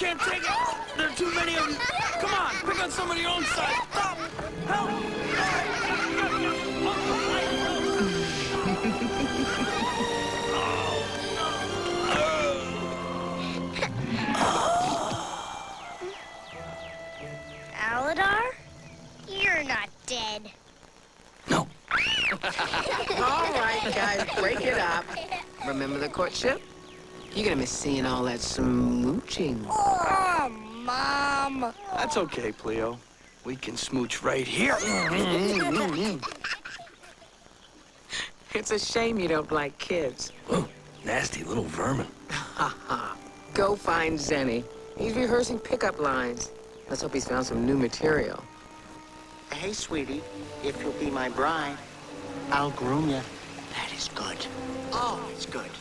can't take it. There are too many of them. Come on, pick on someone your own size. Stop! Help! Aladar? You're not dead. No. All right, guys, break it up. Remember the courtship? You're gonna miss seeing all that smooching. Oh, Mom. That's okay, Cleo. We can smooch right here. It's a shame you don't like kids. Ooh, nasty little vermin. Go find Zenny. He's rehearsing pickup lines. Let's hope he's found some new material. Hey, sweetie, if you'll be my bride, I'll groom you. That is good. Oh, it's good.